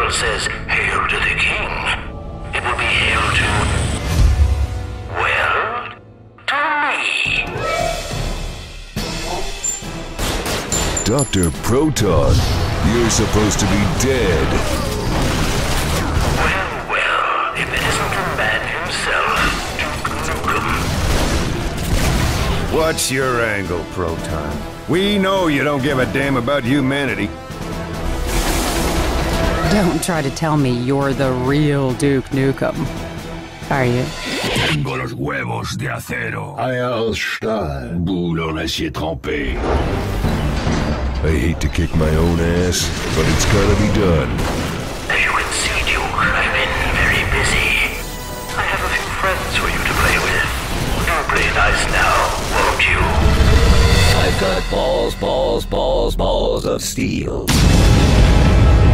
world says hail to the king, it will be hail to, well, to me. Dr. Proton, you're supposed to be dead. Well, if it isn't the man himself, Duke Nukem. What's your angle, Proton? We know you don't give a damn about humanity. Don't try to tell me you're the real Duke Nukem. Are you? Tengo los huevos de acero. I aus Stahl. Boule en acier trempé. I hate to kick my own ass, but it's gotta be done. As you can see, Duke, I've been very busy. I have a few friends for you to play with. You'll play nice now, won't you? I've got balls of steel.